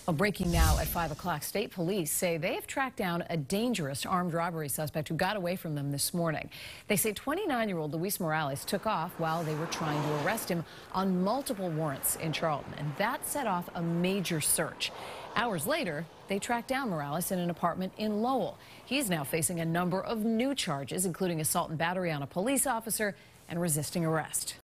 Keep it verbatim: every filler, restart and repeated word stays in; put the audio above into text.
Well, breaking now at five o'clock, state police say they have tracked down a dangerous armed robbery suspect who got away from them this morning. They say twenty-nine-year-old Luis Morales took off while they were trying to arrest him on multiple warrants in Charlton, and that set off a major search. Hours later, they tracked down Morales in an apartment in Lowell. He's now facing a number of new charges, including assault and battery on a police officer and resisting arrest.